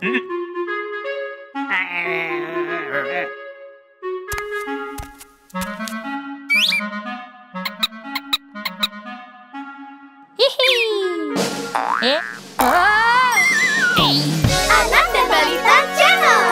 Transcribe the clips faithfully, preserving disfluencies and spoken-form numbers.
Eh? Ah! Anak dan Balita Channel.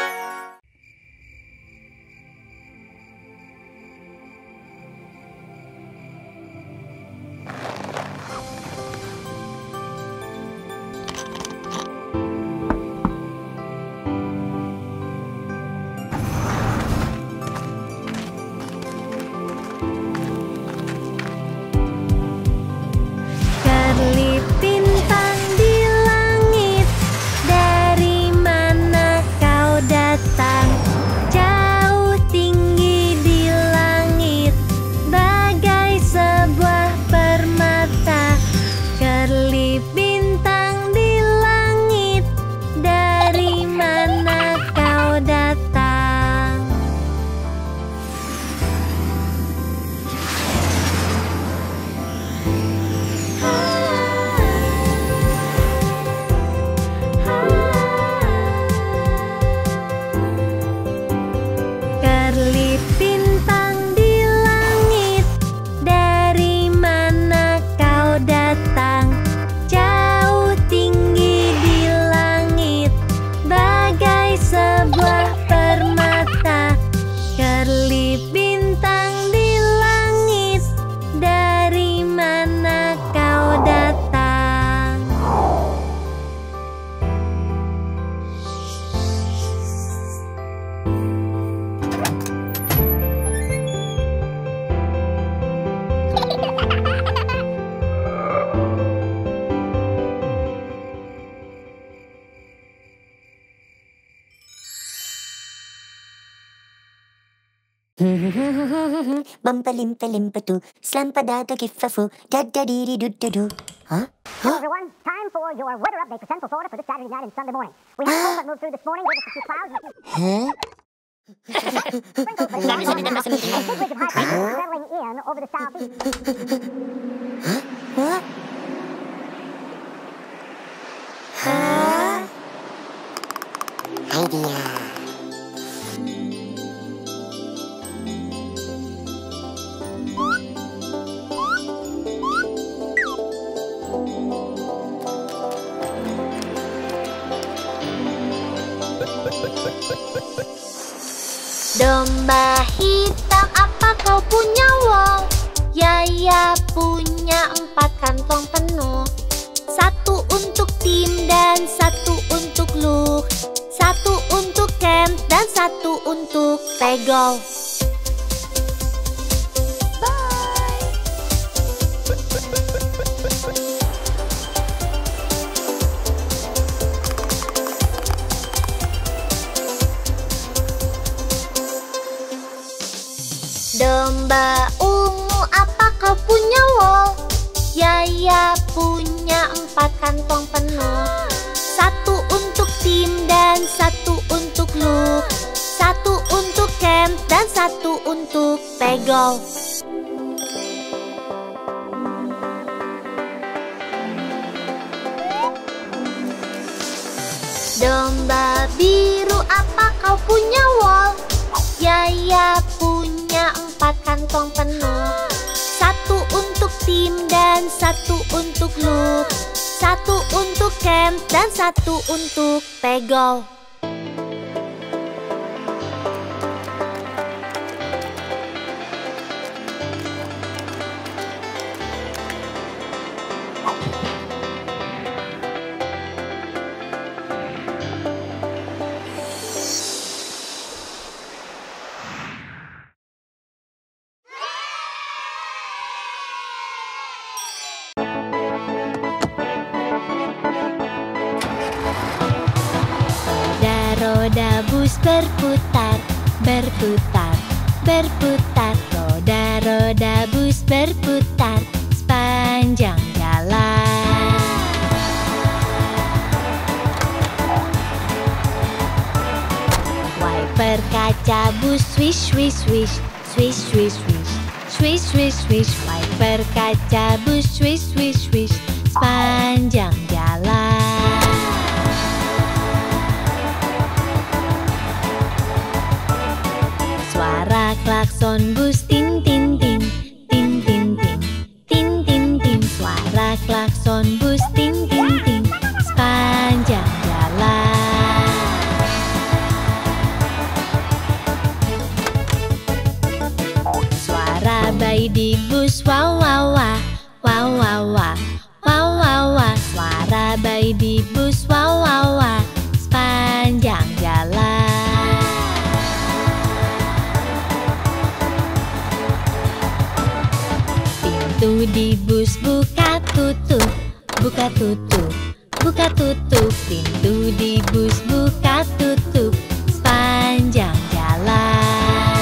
Kerlip bintang di langit, dari mana kau datang? Jauh tinggi di langit, bagai sebuah permata. Kerlip bintang di langit, dari mana kau datang? Kerlip bintang di langit, dari mana kau datang? Jauh tinggi di langit, bagai sebuah permata. Kerlip bintang di langit, dari mana kau datang? Bumpa limpa limpa tu, slampa dada giffafu, dadda dee doo doo doo. Huh? Hello everyone, time for your weather update for Central Florida for this Saturday night and Sunday morning. We had a cold that moved through this morning, gave us a few clouds and a few Huh? sprinkles, but a big ridge of high pressure settling in over the southeast. What? Huh? Idea. Domba hitam, apa kau punya wol? Yaya punya empat kantong penuh. Satu untuk Tim dan satu untuk Luke. Satu untuk Ken dan satu untuk Pegol. Domba ungu, apa kau punya wol? Yaya punya empat kantong penuh. Satu untuk Tim dan satu untuk Luke. Satu untuk Ken dan satu untuk Pegol. Domba biru, apa kau punya wol? Yaya punya empat kantong penuh. Satu untuk Tim dan satu untuk Luke. Satu untuk Ken dan satu untuk Pegol. Roda bus berputar, berputar, berputar. Roda-roda bus berputar sepanjang jalan. Wiper kaca bus swish, swish, swish, swish, swish, swish, swish, swish, swish. Wiper kaca bus swish, swish, swish sepanjang jalan. klakson bus tin tin tin, tin tin tin, tin tin tin. Suara klakson bus tin tin tin sepanjang jalan. Suara bayi di bus wow wow wah, wow wow wah, wow wow wah. Suara bayi di bus wow wow wah sepanjang jalan. Pintu di bus buka tutup, buka tutup, buka tutup. Pintu di bus buka tutup sepanjang jalan.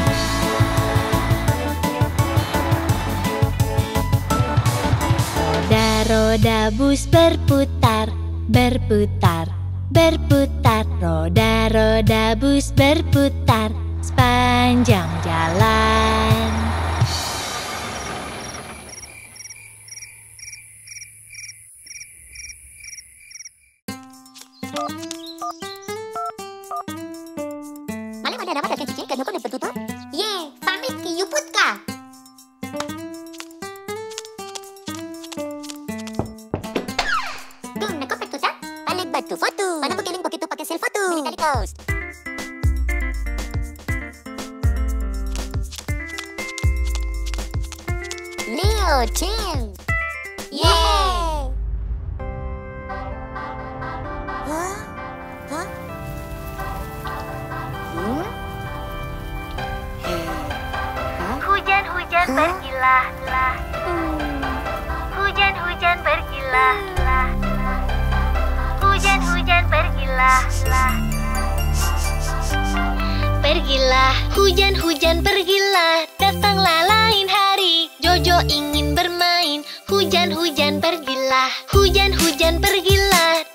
Roda-roda bus berputar, berputar, berputar. Roda-roda bus berputar sepanjang jalan. Malam ada nama datang cincin karena kau dapat tutup. Ye, pamit ke Yuputka. Kung nak dapat tutup, balik batu foto. Mana pagkiling begitu pakai selfie foto. Military Coast. Leo Team. Yeay. Hah? Hah? Hmm? Hujan-hujan pergilah, lah. Hujan-hujan pergilah, lah. Hujan-hujan pergilah, lah. Pergilah, hujan-hujan pergilah. Datanglah lain hari, Jojo ingin bermain. Hujan-hujan pergilah, hujan-hujan pergilah.